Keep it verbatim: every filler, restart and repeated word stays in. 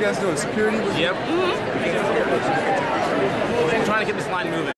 guys doing? Security? Yep. Mm-hmm. Trying to get this line moving.